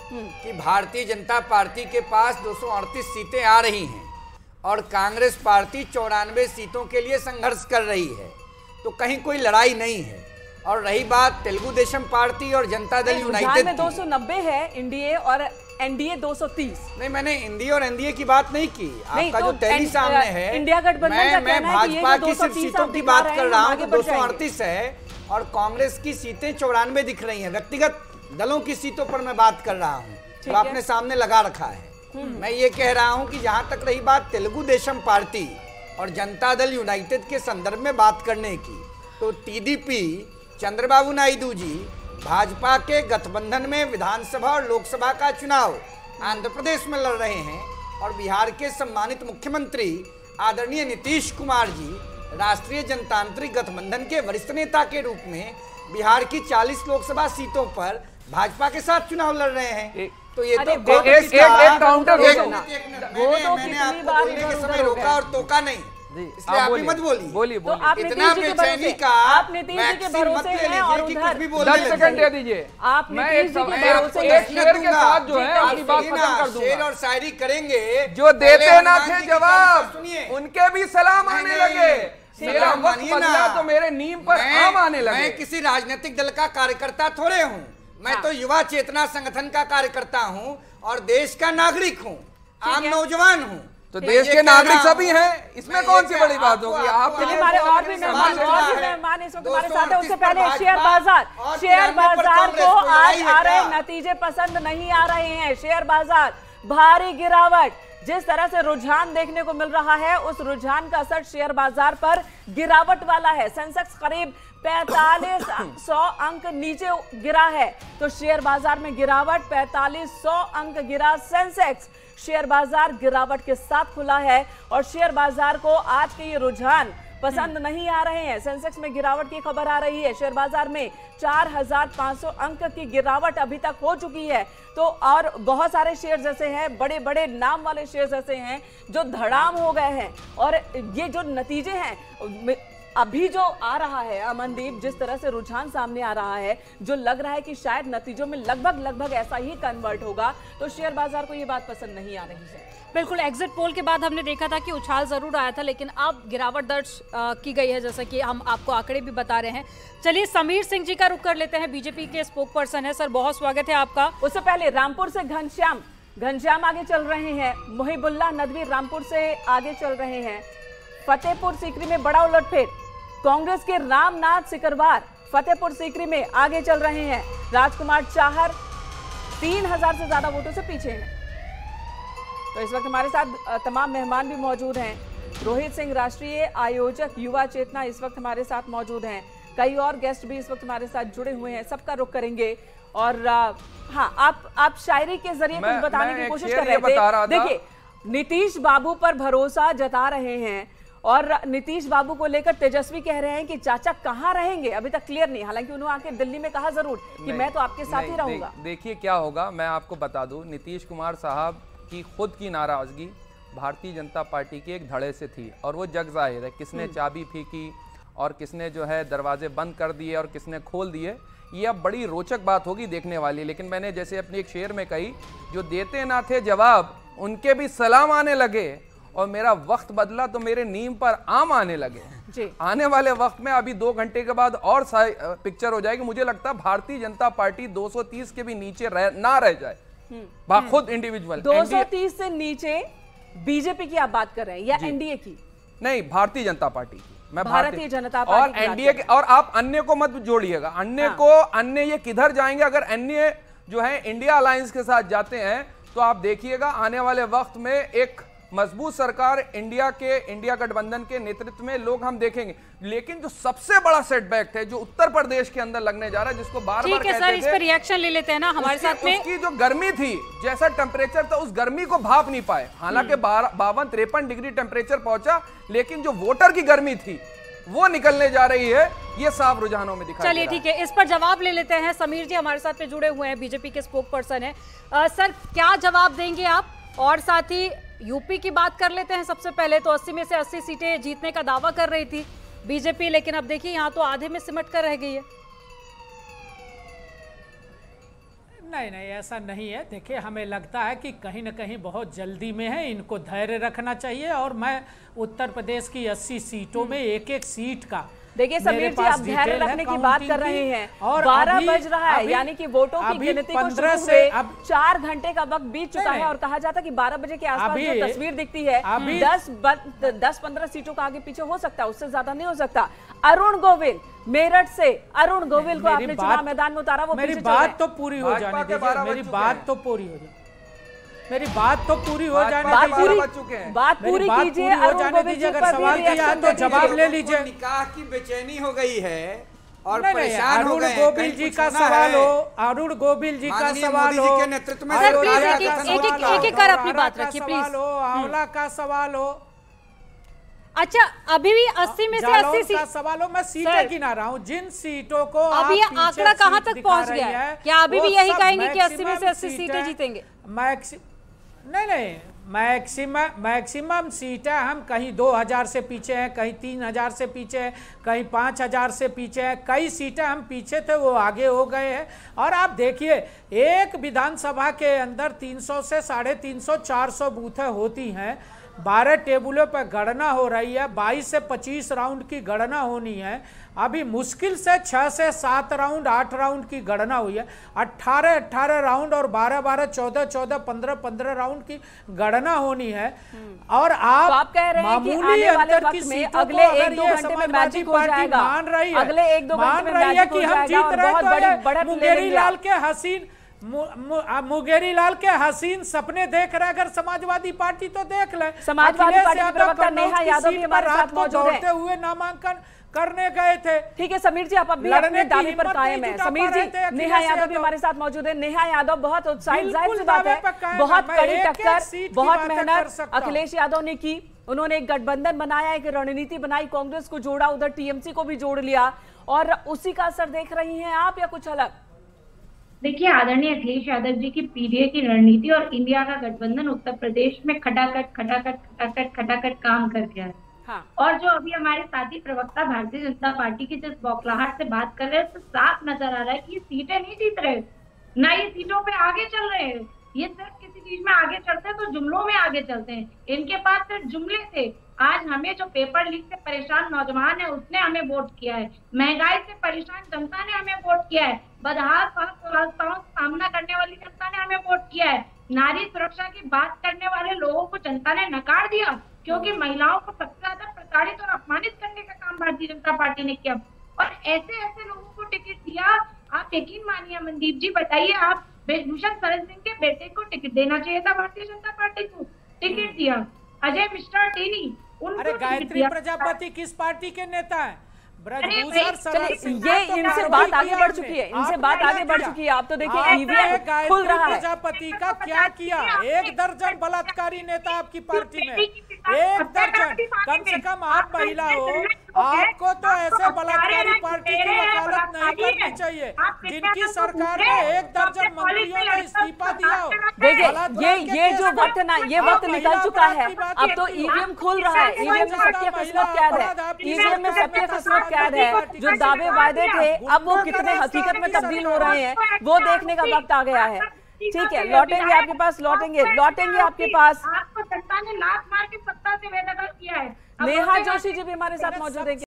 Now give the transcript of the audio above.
कि भारतीय जनता पार्टी के पास 238 सीटें आ रही हैं और कांग्रेस पार्टी 94 सीटों के लिए संघर्ष कर रही है, तो कहीं कोई लड़ाई नहीं है। और रही बात तेलुगु देशम पार्टी और जनता दल यूनाइटेड में 290 है एनडीए और एनडीए 230। नहीं, मैंने एनडीए और एनडीए की बात नहीं की। आपका जो टैली सामने है, इंडिया गठबंधन मैं भाजपा की सिर्फ सीटों की बात कर रहा हूँ। 238 है और कांग्रेस की सीटें 94 दिख रही हैं। व्यक्तिगत दलों की सीटों पर मैं बात कर रहा हूँ, तो आपने सामने लगा रखा है। मैं ये कह रहा हूँ कि जहां तक रही बात तेलुगु देशम पार्टी और जनता दल यूनाइटेड के संदर्भ में बात करने की, तो टीडीपी चंद्रबाबू नायडू जी भाजपा के गठबंधन में विधानसभा और लोकसभा का चुनाव आंध्र प्रदेश में लड़ रहे हैं और बिहार के सम्मानित मुख्यमंत्री आदरणीय नीतीश कुमार जी राष्ट्रीय जनतांत्रिक गठबंधन के वरिष्ठ नेता के रूप में बिहार की 40 लोकसभा सीटों पर भाजपा के साथ चुनाव लड़ रहे हैं। तो ये तो एक काउंटर मैंने आपको बोलने के समय रोका और टोका नहीं, इसलिए आप भी मत बोलिए। तो आप इतना बेचैनी का आप नीतीश जी के भरोसे हैं और उधर 10 सेकंड दे दीजिए। आप मैं नीतीश जी के भरोसे एक शेर के साथ जो है आपकी बात खत्म कर दूंगा। शेर और शायरी करेंगे जो देते ना थे जवाब, उनके भी सलाम आने लगे। मेरा वक्त बदला तो मेरे नीम पर आम आने लगे। मैं किसी राजनीतिक दल का कार्यकर्ता थोड़े हूँ, मैं तो युवा चेतना संगठन का कार्यकर्ता हूँ और देश का नागरिक हूँ, आम नौजवान हूँ। तो देश के नागरिक सभी हैं, इसमें कौन सी बड़ी बात होगी? आप हमारे और भी मेहमान इस वक्त हमारे साथ है। उससे पहले शेयर बाजार को आज आ रहे नतीजे पसंद नहीं आ रहे हैं। शेयर बाजार भारी गिरावट, जिस तरह से रुझान देखने को मिल रहा है उस रुझान का असर शेयर बाजार पर गिरावट वाला है। सेंसेक्स करीब 4500 अंक नीचे गिरा है, तो शेयर बाजार में गिरावट 4500 अंक गिरा सेंसेक्स। शेयर बाजार गिरावट के साथ खुला है और शेयर बाजार को आज के ये रुझान पसंद नहीं आ रहे हैं। सेंसेक्स में गिरावट की खबर आ रही है। शेयर बाजार में 4500 अंक की गिरावट अभी तक हो चुकी है। तो और बहुत सारे शेयर जैसे हैं, बड़े बड़े नाम वाले शेयर जैसे हैं जो धड़ाम हो गए हैं। और ये जो नतीजे हैं अभी जो आ रहा है अमनदीप, जिस तरह से रुझान सामने आ रहा है, जो लग रहा है कि शायद नतीजों में लगभग ऐसा ही कन्वर्ट होगा, तो शेयर बाजार को ये बात पसंद नहीं आ रही है। बिल्कुल, एग्जिट पोल के बाद हमने देखा था कि उछाल जरूर आया था, लेकिन अब गिरावट दर्ज की गई है, जैसा कि हम आपको आंकड़े भी बता रहे हैं। चलिए समीर सिंह जी का रुख कर लेते हैं, बीजेपी के स्पोक पर्सन है। सर बहुत स्वागत है आपका। उससे पहले रामपुर से घनश्याम आगे चल रहे हैं। मुहिबुल्लाह नदवी रामपुर से आगे चल रहे हैं। फतेहपुर सीकरी में बड़ा उलटफेर, कांग्रेस के रामनाथ सिकरवार फतेहपुर सीकरी में आगे चल रहे हैं। राजकुमार चाहर 3000 से ज्यादा वोटों से पीछे हैं। तो इस वक्त हमारे साथ तमाम मेहमान भी मौजूद हैं। रोहित सिंह राष्ट्रीय आयोजक युवा चेतना इस वक्त हमारे साथ मौजूद हैं। कई और गेस्ट भी इस वक्त हमारे साथ जुड़े हुए हैं, सबका रुख करेंगे। और हाँ, आप शायरी के जरिए कुछ बताने की कोशिश कर रहे थे। देखिए, नीतीश बाबू पर भरोसा जता रहे हैं और नीतीश बाबू को लेकर तेजस्वी कह रहे हैं कि चाचा कहां रहेंगे, अभी तक क्लियर नहीं। हालांकि उन्होंने आके दिल्ली में कहा जरूर कि मैं तो आपके साथ ही रहूंगा। देखिए क्या होगा, मैं आपको बता दूं, नीतीश कुमार साहब की खुद की नाराजगी भारतीय जनता पार्टी के एक धड़े से थी और वो जग जाहिर है। किसने चाबी फेंकी और किसने जो है दरवाजे बंद कर दिए और किसने खोल दिए, ये अब बड़ी रोचक बात होगी देखने वाली। लेकिन मैंने जैसे अपनी एक शेर में कही, जो देते ना थे जवाब उनके भी सलाम आने लगे और मेरा वक्त बदला तो मेरे नीम पर आम आने लगे जी। आने वाले वक्त में अभी 2 घंटे के बाद और पिक्चर हो जाएगी। मुझे लगता है भारतीय जनता पार्टी 230 के भी नीचे ना रह जाए, खुद इंडिविजुअल 230 से नीचे। बीजेपी की आप बात कर रहे हैं या एनडीए की? नहीं, भारतीय जनता पार्टी की। मैं भारतीय जनता पार्टी और एनडीए के, और आप अन्य को मत जोड़िएगा। अन्य ये किधर जाएंगे? अगर अन्य जो है इंडिया अलायंस के साथ जाते हैं तो आप देखिएगा आने वाले वक्त में एक मजबूत सरकार इंडिया गठबंधन के नेतृत्व में लोग हम देखेंगे। लेकिन जो सबसे बड़ा सेटबैक है जो उत्तर प्रदेश के अंदर लगने जा रहा है, जिसको बार बार कहते थे, इस पर रिएक्शन ले लेते हैं ना हमारे साथ में। उसकी जो गर्मी थी, जैसा टेम्परेचर था, उस गर्मी को भाप नहीं पाए। हालांकि 52-53 डिग्री टेम्परेचर पहुंचा, लेकिन जो वोटर की गर्मी थी वो निकलने जा रही है, ये साफ रुझानों में दिखाई दे रहा है। चलिए ठीक है, इस पर जवाब ले लेते हैं। समीर जी हमारे साथ में जुड़े हुए हैं, बीजेपी के स्पोक पर्सन है। सर क्या जवाब देंगे आप? और साथ ही यूपी की बात कर लेते हैं। सबसे पहले तो 80 में से 80 सीटें जीतने का दावा कर रही थी बीजेपी, लेकिन अब देखिए यहाँ तो आधे में सिमट कर रह गई है। नहीं नहीं, ऐसा नहीं है। देखिए, हमें लगता है कि कहीं ना कहीं बहुत जल्दी में है, इनको धैर्य रखना चाहिए। और मैं उत्तर प्रदेश की 80 सीटों में एक एक सीट का, देखिए समीर जी, आप धैर्य रखने की बात कर रहे हैं और 12 बज रहा है, यानी कि वोटों की गिनती को शुरू हुए 4 घंटे का वक्त बीत चुका है और कहा जाता है कि 12 बजे के आसपास जो तस्वीर दिखती है 10-15 सीटों का आगे पीछे हो सकता है, उससे ज्यादा नहीं हो सकता। अरुण गोविल मेरठ से, अरुण गोविल को आपने चुनाव मैदान में उतारा, वो मेरी बात तो पूरी हो जाने दीजिए, मेरी बात तो पूरी हो जाए, मेरी बात तो पूरी हो जाने दीजिए, बात पूरी कीजिए, हो जाने दीजिए। अगर सवाल किया तो जवाब ले लीजिए। निकाह की बेचैनी हो गई है और परेशान हो गए। अरुण गोविल जी का सवाल हो, अरुण गोविल जी का सवाल हो, के नेतृत्व में एक कर अपनी बात रखिए प्लीज। आंवला का सवाल हो, अच्छा अभी भी 80 में से 80 सीट का सवाल हो। मैं सीटें गिना रहा हूँ, जिन सीटों को अभी आंकड़ा कहाँ तक पहुंच गया है? क्या अभी भी यही कहेंगे कि 80 में से 80 सीटें जीतेंगे? नहीं, मैक्सिमम सीटें हम कहीं 2000 से पीछे हैं, कहीं 3000 से पीछे हैं, कहीं 5000 से पीछे हैं। कई सीटें हम पीछे थे, वो आगे हो गए हैं। और आप देखिए, एक विधानसभा के अंदर 300 से 350 400 बूथें होती हैं, 12 टेबलों पर गणना हो रही है, 22 से 25 राउंड की गणना होनी है। अभी मुश्किल से 6 से 7 राउंड 8 राउंड की गणना हुई है। 18 राउंड और 12 14 15 राउंड की गणना होनी है। और आप कह रहे हैं कि आने वाले वक्त में अगले 1-2 घंटे में मैजिक हो जाएगा, मान रही है, अगले 1-2 घंटे में मैजिक हो जाएगा और बहुत बड़ी बढ़त ले लेंगे। मुंगेरी लाल के हसीन सपने देख रहे, अगर समाजवादी पार्टी तो देख ले। समाजवादी पार्टी की प्रवक्ता नेहा यादव भी हमारे साथ मौजूद है, हुए नामांकन करने गए थे। ठीक है समीर जी, आप अभी अपने दावे पर कायम है। समीर जी, नेहा यादव भी हमारे साथ मौजूद है। नेहा यादव बहुत उत्साहित, जाहिर सी बात है, बहुत कड़ी टक्कर, बहुत मेहनत अखिलेश यादव ने की। उन्होंने एक गठबंधन बनाया, एक रणनीति बनाई, कांग्रेस को जोड़ा, उधर टीएमसी को भी जोड़ लिया, और उसी का असर देख रही हैं आप या कुछ अलग? देखिए, आदरणीय अखिलेश यादव जी की पीडीए की रणनीति और इंडिया का गठबंधन उत्तर प्रदेश में खटाखट काम कर गया है। हाँ। और जो अभी हमारे साथी प्रवक्ता भारतीय जनता पार्टी की जिस बौखलाहट से बात कर रहे हैं, तो साफ नजर आ रहा है कि ये सीटें नहीं जीत रहे, ना ये सीटों पे आगे चल रहे हैं। ये सिर्फ किसी चीज में आगे चलते हैं तो जुमलों में आगे चलते हैं, इनके पास सिर्फ जुमले थे। आज हमें जो पेपर लीक से परेशान नौजवान है उसने हमें वोट किया है, महंगाई से परेशान जनता ने हमें वोट किया है, बदहाल स्वास्थ्य का सामना करने वाली जनता ने हमें वोट किया है, नारी सुरक्षा की बात करने वाले लोगों को जनता ने नकार दिया, क्योंकि महिलाओं को सबसे ज्यादा प्रताड़ित और अपमानित करने का काम भारतीय जनता पार्टी ने किया। और ऐसे ऐसे लोगों को टिकट दिया। आप यकीन मानिए मनदीप जी, बताइए, आप ब्रजभूषण शरण सिंह के बेटे को टिकट देना चाहिए था, भारतीय जनता पार्टी को टिकट दिया। अजय मिश्रा टेनी, अरे गायत्री प्रजापति किस पार्टी के नेता है? ये इनसे बात आगे बढ़ चुकी है, इनसे बात आगे बढ़ चुकी है। आप तो देखिए ईवीएम खुल रहा है। प्रजापति का क्या किया? 1 दर्जन बलात्कारी नेता आपकी पार्टी में, 1 दर्जन। कम से कम आप महिला हो, आपको तो ऐसे बलात्कारी पार्टी की वकालत नहीं करनी चाहिए जिनकी सरकार में 1 दर्जन मंत्रियों ने इस्तीफा दिया हो। देखिए ये जो वक्त ना, ये वक्त निकल चुका है। अब तो ईवीएम खुल रहा है, ईवीएम में सत्य किस्मत कैद है, ईवीएम में सत्य किस्मत कैद है। जो दावे वायदे थे अब वो कितने हकीकत में तब्दील हो रहे हैं, वो देखने का वक्त आ गया है। ठीक है, लौटेंगे आपके पास, लौटेंगे आपके पास। आपको जनता ने लात मार के सत्ता से बेदखल किया है। नेहा जोशी जी भी हमारे साथ मौजूद है।